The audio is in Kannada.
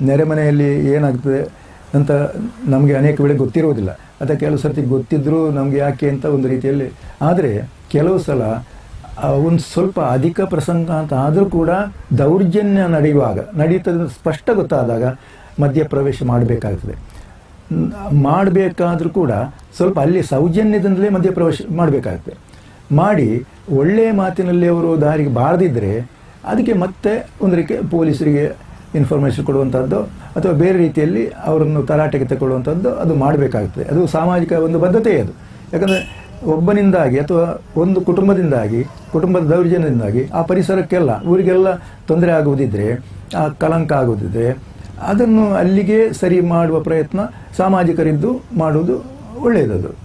ನೆರೆಮನೆಯಲ್ಲಿ ಏನಾಗ್ತದೆ ಅಂತ ನಮಗೆ ಅನೇಕ ವೇಳೆ ಗೊತ್ತಿರುವುದಿಲ್ಲ, ಅಥವಾ ಕೆಲವು ಸರ್ತಿ ಗೊತ್ತಿದ್ದರೂ ನಮಗೆ ಯಾಕೆ ಅಂತ ಒಂದು ರೀತಿಯಲ್ಲಿ. ಆದರೆ ಕೆಲವು ಸಲ ಒಂದು ಸ್ವಲ್ಪ ಅಧಿಕ ಪ್ರಸಂಗ ಅಂತ ಆದರೂ ಕೂಡ ದೌರ್ಜನ್ಯ ನಡೀತದೆ ಸ್ಪಷ್ಟ ಗೊತ್ತಾದಾಗ ಮಧ್ಯಪ್ರವೇಶ ಮಾಡಬೇಕಾಗ್ತದೆ. ಮಾಡಬೇಕಾದ್ರೂ ಕೂಡ ಸ್ವಲ್ಪ ಅಲ್ಲಿ ಸೌಜನ್ಯದಿಂದಲೇ ಮಧ್ಯಪ್ರವೇಶ ಮಾಡಬೇಕಾಗ್ತದೆ. ಮಾಡಿ ಒಳ್ಳೆಯ ಮಾತಿನಲ್ಲಿ ಅವರು ದಾರಿಗೆ ಬಾರದಿದ್ದರೆ ಅದಕ್ಕೆ ಮತ್ತೆ ಒಂದು ರೀತಿ ಪೊಲೀಸರಿಗೆ ಇನ್ಫಾರ್ಮೇಷನ್ ಕೊಡುವಂಥದ್ದು ಅಥವಾ ಬೇರೆ ರೀತಿಯಲ್ಲಿ ಅವರನ್ನು ತರಾಟೆಗೆ ತಗೊಳ್ಳುವಂಥದ್ದು ಅದು ಮಾಡಬೇಕಾಗ್ತದೆ. ಅದು ಸಾಮಾಜಿಕ ಒಂದು ಬದ್ಧತೆ ಅದು. ಯಾಕಂದರೆ ಒಬ್ಬನಿಂದಾಗಿ ಅಥವಾ ಒಂದು ಕುಟುಂಬದ ದೌರ್ಜನ್ಯದಿಂದಾಗಿ ಆ ಪರಿಸರಕ್ಕೆಲ್ಲ ಊರಿಗೆಲ್ಲ ತೊಂದರೆ ಆಗುವುದಿದ್ದರೆ, ಆ ಕಳಂಕ ಆಗುವುದಿದ್ದರೆ ಅದನ್ನು ಅಲ್ಲಿಗೆ ಸರಿ ಮಾಡುವ ಪ್ರಯತ್ನ ಸಾಮಾಜಿಕರಿದ್ದು ಮಾಡುವುದು ಒಳ್ಳೆಯದದು.